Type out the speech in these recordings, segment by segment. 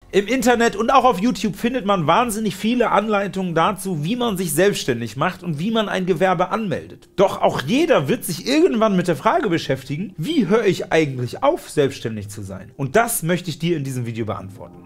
Im Internet und auch auf YouTube findet man wahnsinnig viele Anleitungen dazu, wie man sich selbstständig macht und wie man ein Gewerbe anmeldet. Doch auch jeder wird sich irgendwann mit der Frage beschäftigen, wie höre ich eigentlich auf, selbstständig zu sein? Und das möchte ich dir in diesem Video beantworten.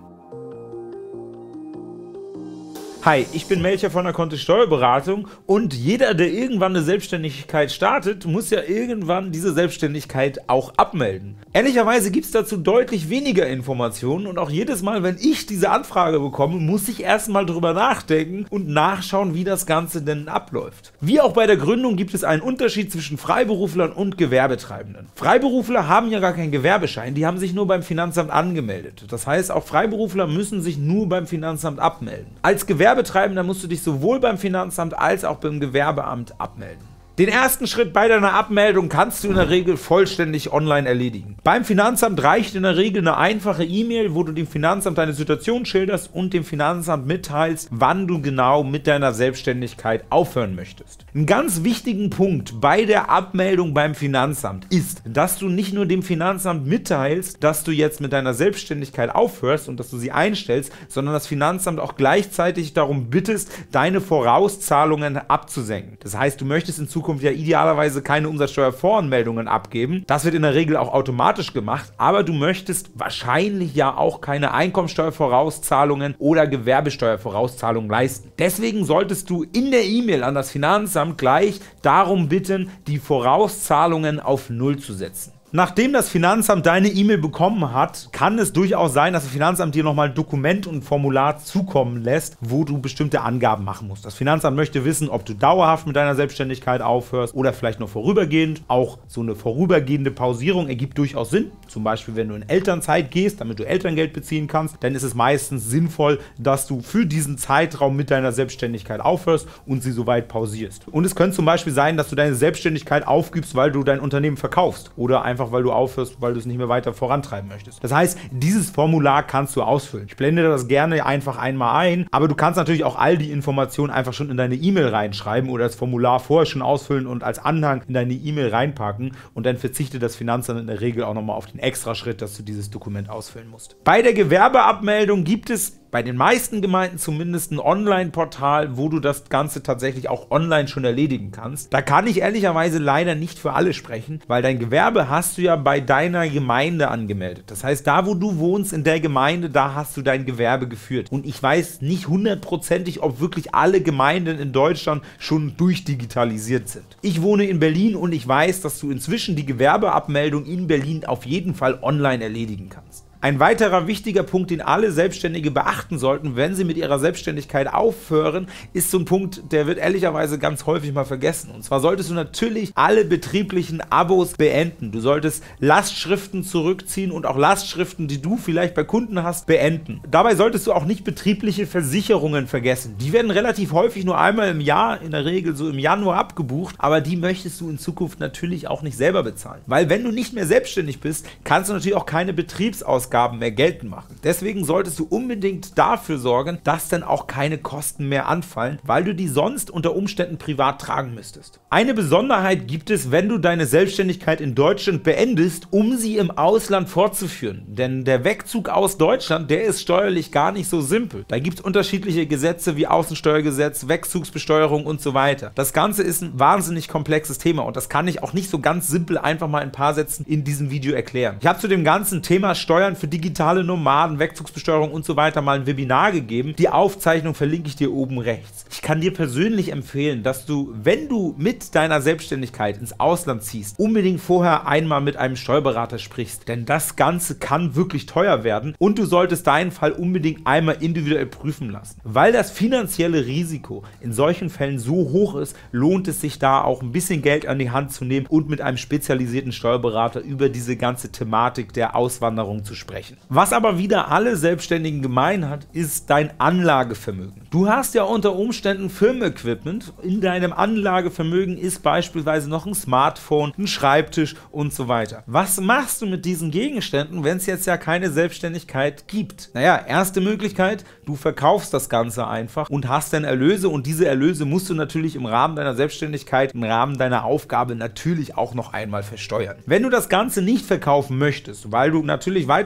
Hi, ich bin Melcher von der Kontist Steuerberatung und jeder, der irgendwann eine Selbstständigkeit startet, muss ja irgendwann diese Selbstständigkeit auch abmelden. Ehrlicherweise gibt es dazu deutlich weniger Informationen und auch jedes Mal, wenn ich diese Anfrage bekomme, muss ich erstmal drüber nachdenken und nachschauen, wie das Ganze denn abläuft. Wie auch bei der Gründung gibt es einen Unterschied zwischen Freiberuflern und Gewerbetreibenden. Freiberufler haben ja gar keinen Gewerbeschein, die haben sich nur beim Finanzamt angemeldet. Das heißt, auch Freiberufler müssen sich nur beim Finanzamt abmelden. Als Gewerbetreibender musst du dich sowohl beim Finanzamt als auch beim Gewerbeamt abmelden. Den ersten Schritt bei deiner Abmeldung kannst du in der Regel vollständig online erledigen. Beim Finanzamt reicht in der Regel eine einfache E-Mail, wo du dem Finanzamt deine Situation schilderst und dem Finanzamt mitteilst, wann du genau mit deiner Selbstständigkeit aufhören möchtest. Ein ganz wichtigen Punkt bei der Abmeldung beim Finanzamt ist, dass du nicht nur dem Finanzamt mitteilst, dass du jetzt mit deiner Selbstständigkeit aufhörst und dass du sie einstellst, sondern das Finanzamt auch gleichzeitig darum bittest, deine Vorauszahlungen abzusenken. Das heißt, du möchtest in Zukunft ja idealerweise keine Umsatzsteuervoranmeldungen abgeben. Das wird in der Regel auch automatisch gemacht, aber du möchtest wahrscheinlich ja auch keine Einkommensteuervorauszahlungen oder Gewerbesteuervorauszahlungen leisten. Deswegen solltest du in der E-Mail an das Finanzamt gleich darum bitten, die Vorauszahlungen auf 0 zu setzen. Nachdem das Finanzamt deine E-Mail bekommen hat, kann es durchaus sein, dass das Finanzamt dir nochmal ein Dokument und ein Formular zukommen lässt, wo du bestimmte Angaben machen musst. Das Finanzamt möchte wissen, ob du dauerhaft mit deiner Selbstständigkeit aufhörst oder vielleicht nur vorübergehend. Auch so eine vorübergehende Pausierung ergibt durchaus Sinn. Zum Beispiel, wenn du in Elternzeit gehst, damit du Elterngeld beziehen kannst, dann ist es meistens sinnvoll, dass du für diesen Zeitraum mit deiner Selbstständigkeit aufhörst und sie soweit pausierst. Und es könnte zum Beispiel sein, dass du deine Selbstständigkeit aufgibst, weil du dein Unternehmen verkaufst oder einfach weil du aufhörst, weil du es nicht mehr weiter vorantreiben möchtest. Das heißt, dieses Formular kannst du ausfüllen. Ich blende das gerne einfach einmal ein, aber du kannst natürlich auch all die Informationen einfach schon in deine E-Mail reinschreiben oder das Formular vorher schon ausfüllen und als Anhang in deine E-Mail reinpacken und dann verzichtet das Finanzamt in der Regel auch nochmal auf den Extraschritt, dass du dieses Dokument ausfüllen musst. Bei der Gewerbeabmeldung gibt es bei den meisten Gemeinden zumindest ein Online-Portal, wo du das Ganze tatsächlich auch online schon erledigen kannst. Da kann ich ehrlicherweise leider nicht für alle sprechen, weil dein Gewerbe hast du ja bei deiner Gemeinde angemeldet. Das heißt, da wo du wohnst in der Gemeinde, da hast du dein Gewerbe geführt. Und ich weiß nicht hundertprozentig, ob wirklich alle Gemeinden in Deutschland schon durchdigitalisiert sind. Ich wohne in Berlin und ich weiß, dass du inzwischen die Gewerbeabmeldung in Berlin auf jeden Fall online erledigen kannst. Ein weiterer wichtiger Punkt, den alle Selbstständige beachten sollten, wenn sie mit ihrer Selbstständigkeit aufhören, ist so ein Punkt, der wird ehrlicherweise ganz häufig mal vergessen. Und zwar solltest du natürlich alle betrieblichen Abos beenden. Du solltest Lastschriften zurückziehen und auch Lastschriften, die du vielleicht bei Kunden hast, beenden. Dabei solltest du auch nicht betriebliche Versicherungen vergessen. Die werden relativ häufig nur einmal im Jahr, in der Regel so im Januar abgebucht, aber die möchtest du in Zukunft natürlich auch nicht selber bezahlen. Weil wenn du nicht mehr selbstständig bist, kannst du natürlich auch keine Betriebsausgaben mehr geltend machen. Deswegen solltest du unbedingt dafür sorgen, dass dann auch keine Kosten mehr anfallen, weil du die sonst unter Umständen privat tragen müsstest. Eine Besonderheit gibt es, wenn du deine Selbstständigkeit in Deutschland beendest, um sie im Ausland fortzuführen. Denn der Wegzug aus Deutschland, der ist steuerlich gar nicht so simpel. Da gibt es unterschiedliche Gesetze wie Außensteuergesetz, Wegzugsbesteuerung und so weiter. Das Ganze ist ein wahnsinnig komplexes Thema und das kann ich auch nicht so ganz simpel einfach mal in ein paar Sätzen in diesem Video erklären. Ich habe zu dem ganzen Thema Steuern für digitale Nomaden, Wegzugsbesteuerung und so weiter mal ein Webinar gegeben. Die Aufzeichnung verlinke ich dir oben rechts. Ich kann dir persönlich empfehlen, dass du, wenn du mit deiner Selbstständigkeit ins Ausland ziehst, unbedingt vorher einmal mit einem Steuerberater sprichst, denn das Ganze kann wirklich teuer werden und du solltest deinen Fall unbedingt einmal individuell prüfen lassen. Weil das finanzielle Risiko in solchen Fällen so hoch ist, lohnt es sich da auch ein bisschen Geld an die Hand zu nehmen und mit einem spezialisierten Steuerberater über diese ganze Thematik der Auswanderung zu sprechen. Was aber wieder alle Selbstständigen gemein hat, ist dein Anlagevermögen. Du hast ja unter Umständen Firmenequipment. In deinem Anlagevermögen ist beispielsweise noch ein Smartphone, ein Schreibtisch und so weiter. Was machst du mit diesen Gegenständen, wenn es jetzt ja keine Selbstständigkeit gibt? Naja, erste Möglichkeit, du verkaufst das Ganze einfach und hast dann Erlöse und diese Erlöse musst du natürlich im Rahmen deiner Selbstständigkeit, im Rahmen deiner Aufgabe natürlich auch noch einmal versteuern. Wenn du das Ganze nicht verkaufen möchtest, weil du natürlich weiter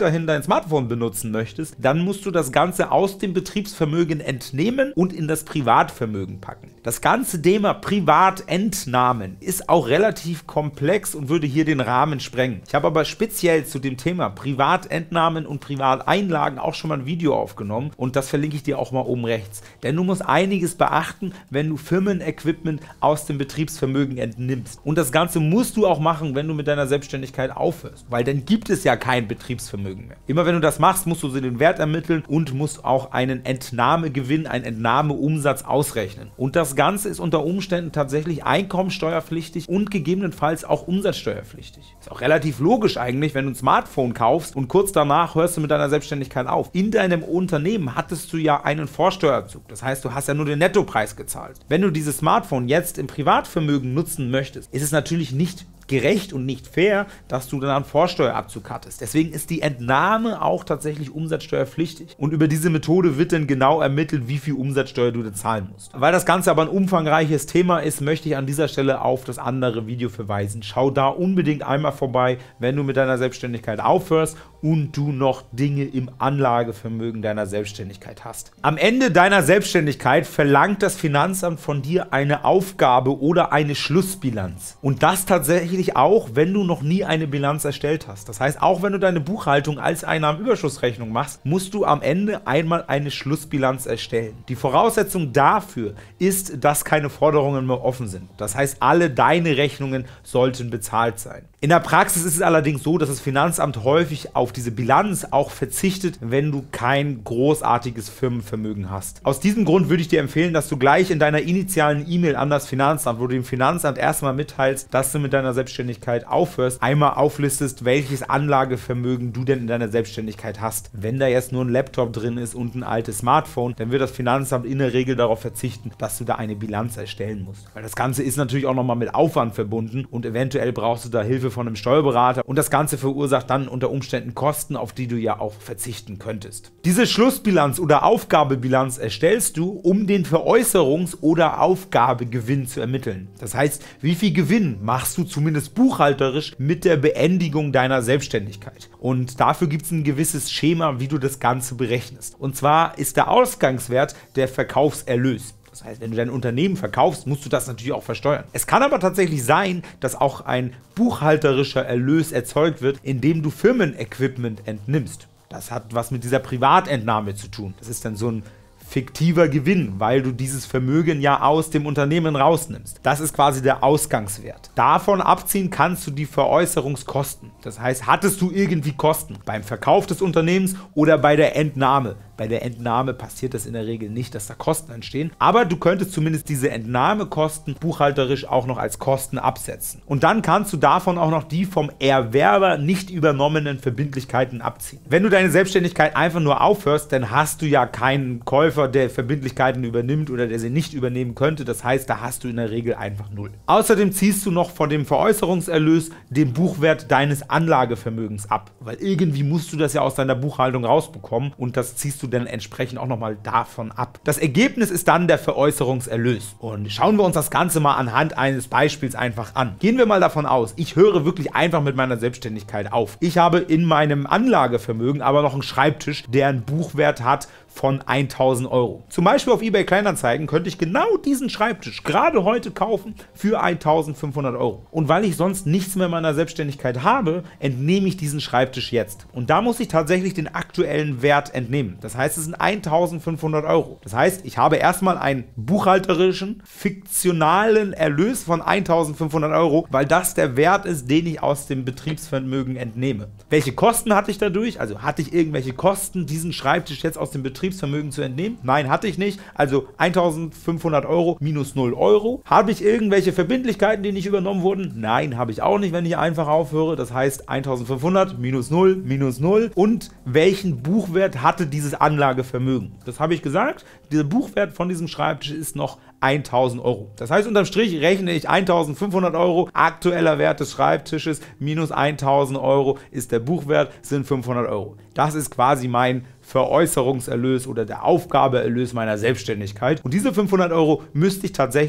weiterhin dein Smartphone benutzen möchtest, dann musst du das Ganze aus dem Betriebsvermögen entnehmen und in das Privatvermögen packen. Das ganze Thema Privatentnahmen ist auch relativ komplex und würde hier den Rahmen sprengen. Ich habe aber speziell zu dem Thema Privatentnahmen und Privateinlagen auch schon mal ein Video aufgenommen und das verlinke ich dir auch mal oben rechts. Denn du musst einiges beachten, wenn du Firmenequipment aus dem Betriebsvermögen entnimmst. Und das Ganze musst du auch machen, wenn du mit deiner Selbstständigkeit aufhörst, weil dann gibt es ja kein Betriebsvermögen mehr. Immer wenn du das machst, musst du den Wert ermitteln und musst auch einen Entnahmegewinn, einen Entnahmeumsatz ausrechnen. Und das Ganze ist unter Umständen tatsächlich einkommensteuerpflichtig und gegebenenfalls auch umsatzsteuerpflichtig. Ist auch relativ logisch eigentlich, wenn du ein Smartphone kaufst und kurz danach hörst du mit deiner Selbstständigkeit auf. In deinem Unternehmen hattest du ja einen Vorsteuerzug. Das heißt, du hast ja nur den Nettopreis gezahlt. Wenn du dieses Smartphone jetzt im Privatvermögen nutzen möchtest, ist es natürlich nicht gerecht und nicht fair, dass du dann einen Vorsteuerabzug hattest. Deswegen ist die Entnahme auch tatsächlich umsatzsteuerpflichtig. Und über diese Methode wird dann genau ermittelt, wie viel Umsatzsteuer du da zahlen musst. Weil das Ganze aber ein umfangreiches Thema ist, möchte ich an dieser Stelle auf das andere Video verweisen. Schau da unbedingt einmal vorbei, wenn du mit deiner Selbstständigkeit aufhörst und du noch Dinge im Anlagevermögen deiner Selbstständigkeit hast. Am Ende deiner Selbstständigkeit verlangt das Finanzamt von dir eine Aufgabe oder eine Schlussbilanz. Und das tatsächlich auch, wenn du noch nie eine Bilanz erstellt hast. Das heißt, auch wenn du deine Buchhaltung als Einnahmenüberschussrechnung machst, musst du am Ende einmal eine Schlussbilanz erstellen. Die Voraussetzung dafür ist, dass keine Forderungen mehr offen sind. Das heißt, alle deine Rechnungen sollten bezahlt sein. In der Praxis ist es allerdings so, dass das Finanzamt häufig auf diese Bilanz auch verzichtet, wenn du kein großartiges Firmenvermögen hast. Aus diesem Grund würde ich dir empfehlen, dass du gleich in deiner initialen E-Mail an das Finanzamt, wo du dem Finanzamt erstmal mitteilst, dass du mit deiner Selbstständigkeit aufhörst, einmal auflistest, welches Anlagevermögen du denn in deiner Selbstständigkeit hast. Wenn da jetzt nur ein Laptop drin ist und ein altes Smartphone, dann wird das Finanzamt in der Regel darauf verzichten, dass du da eine Bilanz erstellen musst. Weil das Ganze ist natürlich auch nochmal mit Aufwand verbunden und eventuell brauchst du da Hilfe von einem Steuerberater und das Ganze verursacht dann unter Umständen Kosten, auf die du ja auch verzichten könntest. Diese Schlussbilanz oder Aufgabebilanz erstellst du, um den Veräußerungs- oder Aufgabegewinn zu ermitteln. Das heißt, wie viel Gewinn machst du zumindest buchhalterisch mit der Beendigung deiner Selbstständigkeit? Und dafür gibt es ein gewisses Schema, wie du das Ganze berechnest. Und zwar ist der Ausgangswert der Verkaufserlös. Das heißt, wenn du dein Unternehmen verkaufst, musst du das natürlich auch versteuern. Es kann aber tatsächlich sein, dass auch ein buchhalterischer Erlös erzeugt wird, indem du Firmenequipment entnimmst. Das hat was mit dieser Privatentnahme zu tun. Das ist dann so ein fiktiver Gewinn, weil du dieses Vermögen ja aus dem Unternehmen rausnimmst. Das ist quasi der Ausgangswert. Davon abziehen kannst du die Veräußerungskosten. Das heißt, hattest du irgendwie Kosten beim Verkauf des Unternehmens oder bei der Entnahme? Bei der Entnahme passiert das in der Regel nicht, dass da Kosten entstehen, aber du könntest zumindest diese Entnahmekosten buchhalterisch auch noch als Kosten absetzen. Und dann kannst du davon auch noch die vom Erwerber nicht übernommenen Verbindlichkeiten abziehen. Wenn du deine Selbstständigkeit einfach nur aufhörst, dann hast du ja keinen Käufer, der Verbindlichkeiten übernimmt oder der sie nicht übernehmen könnte. Das heißt, da hast du in der Regel einfach null. Außerdem ziehst du noch von dem Veräußerungserlös den Buchwert deines Anlagevermögens ab, weil irgendwie musst du das ja aus deiner Buchhaltung rausbekommen und das ziehst du dann entsprechend auch nochmal davon ab. Das Ergebnis ist dann der Veräußerungserlös. Und schauen wir uns das Ganze mal anhand eines Beispiels einfach an. Gehen wir mal davon aus, ich höre wirklich einfach mit meiner Selbstständigkeit auf. Ich habe in meinem Anlagevermögen aber noch einen Schreibtisch, der einen Buchwert hat von 1.000 Euro. Zum Beispiel auf eBay Kleinanzeigen könnte ich genau diesen Schreibtisch gerade heute kaufen für 1.500 Euro. Und weil ich sonst nichts mehr in meiner Selbstständigkeit habe, entnehme ich diesen Schreibtisch jetzt. Und da muss ich tatsächlich den aktuellen Wert entnehmen. Das heißt, es sind 1.500 Euro. Das heißt, ich habe erstmal einen buchhalterischen, fiktionalen Erlös von 1.500 Euro, weil das der Wert ist, den ich aus dem Betriebsvermögen entnehme. Welche Kosten hatte ich dadurch? Also hatte ich irgendwelche Kosten, diesen Schreibtisch jetzt aus dem Betriebsvermögen zu entnehmen? Nein, hatte ich nicht. Also 1.500 Euro minus 0 Euro. Habe ich irgendwelche Verbindlichkeiten, die nicht übernommen wurden? Nein, habe ich auch nicht, wenn ich einfach aufhöre. Das heißt 1.500 minus 0 minus 0. Und welchen Buchwert hatte dieses Anlagevermögen? Das habe ich gesagt. Der Buchwert von diesem Schreibtisch ist noch 1.000 Euro. Das heißt, unterm Strich rechne ich 1.500 Euro, aktueller Wert des Schreibtisches minus 1.000 Euro ist der Buchwert, sind 500 Euro. Das ist quasi mein Veräußerungserlös oder der Aufgabeerlös meiner Selbstständigkeit. Und diese 500 Euro müsste ich tatsächlich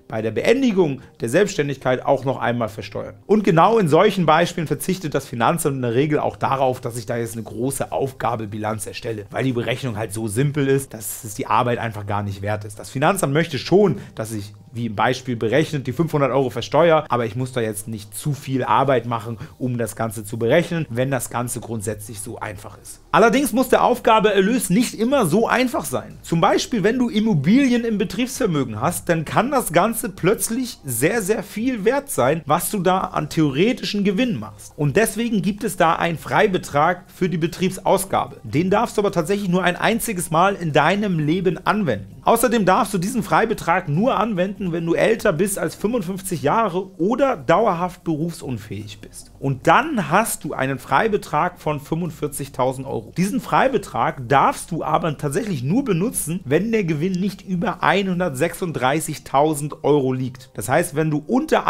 bei der Beendigung der Selbstständigkeit auch noch einmal versteuern. Und genau in solchen Beispielen verzichtet das Finanzamt in der Regel auch darauf, dass ich da jetzt eine große Aufgabebilanz erstelle, weil die Berechnung halt so simpel ist, dass es die Arbeit einfach gar nicht wert ist. Das Finanzamt möchte schon, dass ich, wie im Beispiel berechnet, die 500 € versteuere, aber ich muss da jetzt nicht zu viel Arbeit machen, um das Ganze zu berechnen, wenn das Ganze grundsätzlich so einfach ist. Allerdings muss der Aufgabeerlös nicht immer so einfach sein. Zum Beispiel, wenn du Immobilien im Betriebsvermögen hast, dann kann das Ganze plötzlich sehr, sehr viel wert sein, was du da an theoretischen Gewinn machst. Und deswegen gibt es da einen Freibetrag für die Betriebsausgabe. Den darfst du aber tatsächlich nur ein einziges Mal in deinem Leben anwenden. Außerdem darfst du diesen Freibetrag nur anwenden, wenn du älter bist als 55 Jahre oder dauerhaft berufsunfähig bist. Und dann hast du einen Freibetrag von 45.000 €. Diesen Freibetrag darfst du aber tatsächlich nur benutzen, wenn der Gewinn nicht über 136.000 € liegt. Das heißt, wenn du unter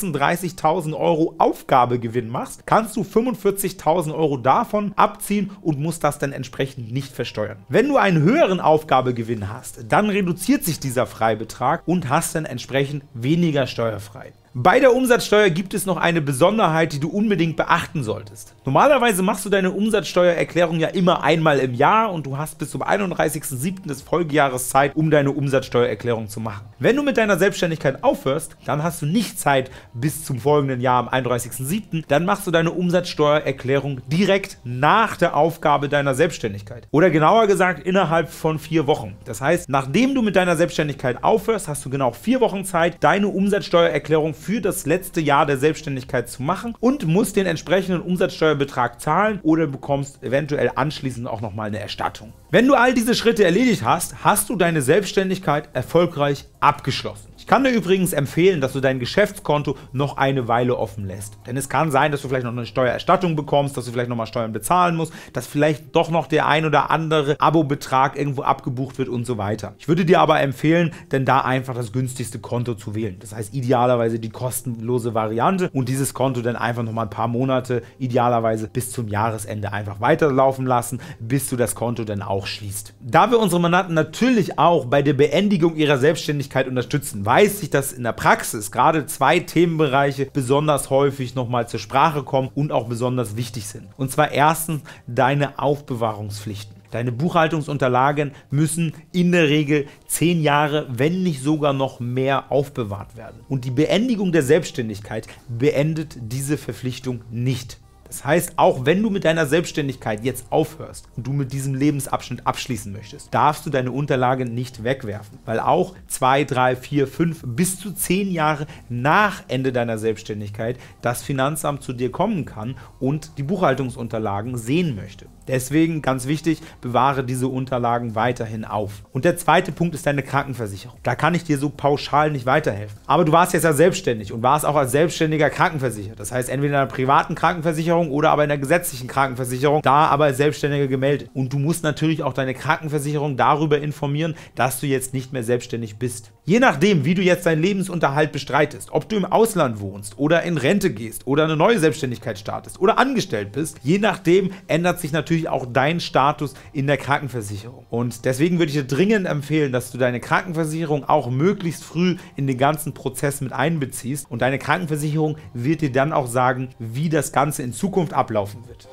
136.000 € Aufgabegewinn machst, kannst du 45.000 € davon abziehen und musst das dann entsprechend nicht versteuern. Wenn du einen höheren Aufgabegewinn hast, dann reduziert sich dieser Freibetrag und hast dann entsprechend weniger steuerfrei. Bei der Umsatzsteuer gibt es noch eine Besonderheit, die du unbedingt beachten solltest. Normalerweise machst du deine Umsatzsteuererklärung ja immer einmal im Jahr und du hast bis zum 31.07. des Folgejahres Zeit, um deine Umsatzsteuererklärung zu machen. Wenn du mit deiner Selbstständigkeit aufhörst, dann hast du nicht Zeit bis zum folgenden Jahr am 31.07. Dann machst du deine Umsatzsteuererklärung direkt nach der Aufgabe deiner Selbstständigkeit. Oder genauer gesagt innerhalb von 4 Wochen. Das heißt, nachdem du mit deiner Selbstständigkeit aufhörst, hast du genau 4 Wochen Zeit, deine Umsatzsteuererklärung für das letzte Jahr der Selbstständigkeit zu machen und musst den entsprechenden Umsatzsteuerbetrag zahlen oder bekommst eventuell anschließend auch nochmal eine Erstattung. Wenn du all diese Schritte erledigt hast, hast du deine Selbstständigkeit erfolgreich abgeschlossen. Ich kann dir übrigens empfehlen, dass du dein Geschäftskonto noch eine Weile offen lässt. Denn es kann sein, dass du vielleicht noch eine Steuererstattung bekommst, dass du vielleicht nochmal Steuern bezahlen musst, dass vielleicht doch noch der ein oder andere Abobetrag irgendwo abgebucht wird und so weiter. Ich würde dir aber empfehlen, denn da einfach das günstigste Konto zu wählen. Das heißt idealerweise die kostenlose Variante und dieses Konto dann einfach nochmal ein paar Monate, idealerweise bis zum Jahresende einfach weiterlaufen lassen, bis du das Konto dann auch schließt. Da wir unsere Mandanten natürlich auch bei der Beendigung ihrer Selbstständigkeit unterstützen, weiß ich, dass in der Praxis gerade 2 Themenbereiche besonders häufig nochmal zur Sprache kommen und auch besonders wichtig sind. Und zwar erstens deine Aufbewahrungspflichten. Deine Buchhaltungsunterlagen müssen in der Regel 10 Jahre, wenn nicht sogar noch mehr, aufbewahrt werden. Und die Beendigung der Selbstständigkeit beendet diese Verpflichtung nicht. Das heißt, auch wenn du mit deiner Selbstständigkeit jetzt aufhörst und du mit diesem Lebensabschnitt abschließen möchtest, darfst du deine Unterlagen nicht wegwerfen, weil auch 2, 3, 4, 5 bis zu 10 Jahre nach Ende deiner Selbstständigkeit das Finanzamt zu dir kommen kann und die Buchhaltungsunterlagen sehen möchte. Deswegen, ganz wichtig, bewahre diese Unterlagen weiterhin auf. Und der zweite Punkt ist deine Krankenversicherung. Da kann ich dir so pauschal nicht weiterhelfen. Aber du warst jetzt ja selbstständig und warst auch als Selbstständiger krankenversichert. Das heißt, entweder in einer privaten Krankenversicherung oder aber in einer gesetzlichen Krankenversicherung, da aber als Selbstständiger gemeldet. Und du musst natürlich auch deine Krankenversicherung darüber informieren, dass du jetzt nicht mehr selbstständig bist. Je nachdem, wie du jetzt deinen Lebensunterhalt bestreitest, ob du im Ausland wohnst oder in Rente gehst oder eine neue Selbstständigkeit startest oder angestellt bist, je nachdem ändert sich natürlich auch dein Status in der Krankenversicherung. Und deswegen würde ich dir dringend empfehlen, dass du deine Krankenversicherung auch möglichst früh in den ganzen Prozess mit einbeziehst. Und deine Krankenversicherung wird dir dann auch sagen, wie das Ganze in Zukunft ablaufen wird.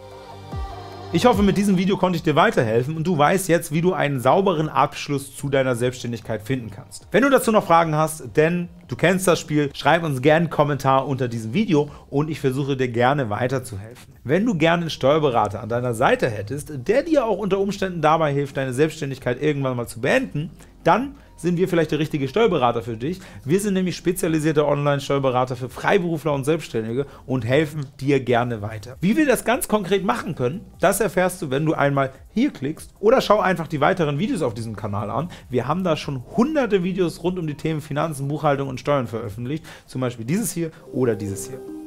Ich hoffe, mit diesem Video konnte ich dir weiterhelfen und du weißt jetzt, wie du einen sauberen Abschluss zu deiner Selbstständigkeit finden kannst. Wenn du dazu noch Fragen hast, denn du kennst das Spiel, schreib uns gerne einen Kommentar unter diesem Video und ich versuche dir gerne weiterzuhelfen. Wenn du gerne einen Steuerberater an deiner Seite hättest, der dir auch unter Umständen dabei hilft, deine Selbstständigkeit irgendwann mal zu beenden, dann sind wir vielleicht der richtige Steuerberater für dich. Wir sind nämlich spezialisierte Online-Steuerberater für Freiberufler und Selbstständige und helfen dir gerne weiter. Wie wir das ganz konkret machen können, das erfährst du, wenn du einmal hier klickst oder schau einfach die weiteren Videos auf diesem Kanal an. Wir haben da schon hunderte Videos rund um die Themen Finanzen, Buchhaltung und Steuern veröffentlicht, zum Beispiel dieses hier oder dieses hier.